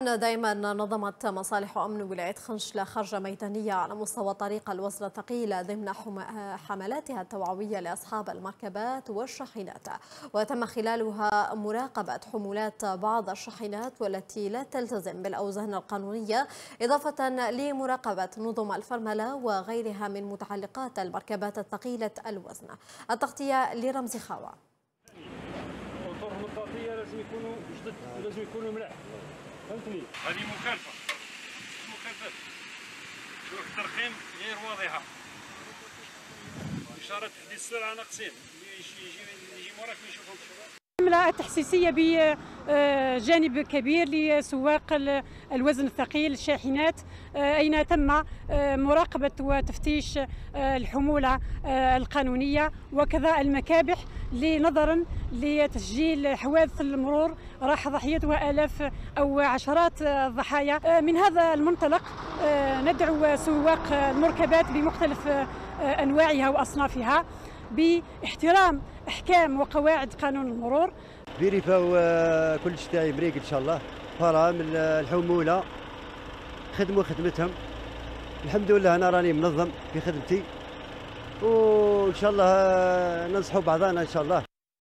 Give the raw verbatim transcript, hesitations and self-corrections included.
شفنا دائما نظمت مصالح أمن ولاية خنشلة خرجة ميدانية على مستوى طريق الوزن الثقيل ضمن حملاتها التوعوية لأصحاب المركبات والشاحنات، وتم خلالها مراقبة حمولات بعض الشاحنات والتي لا تلتزم بالأوزان القانونية، إضافة لمراقبة نظم الفرملة وغيرها من متعلقات المركبات الثقيلة الوزن. التغطية لرمزي خاوة. الموتور المطاطية لازم يكونوا جدد ولازم يكونوا ملاح، فهمتني؟ هذه مخالفة مخالفات، شوف الترخيم غير واضحة، إشارة تحديد السرعة ناقصين، يجي يجي يجي موراك ما يشوفهمش. الحملة التحسيسية بجانب كبير لسواق الوزن الثقيل الشاحنات، أين تم مراقبة وتفتيش الحمولة القانونية وكذا المكابح، نظرا لتسجيل حوادث المرور راح ضحيتها آلاف أو عشرات الضحايا. من هذا المنطلق ندعو سواق المركبات بمختلف أنواعها وأصنافها باحترام احكام وقواعد قانون المرور. فيريفاو كل شيء تاعي بريك ان شاء الله، فرامل الحموله خدموا خدمتهم، الحمد لله انا راني منظم في خدمتي، وان شاء الله ننصحوا بعضنا ان شاء الله.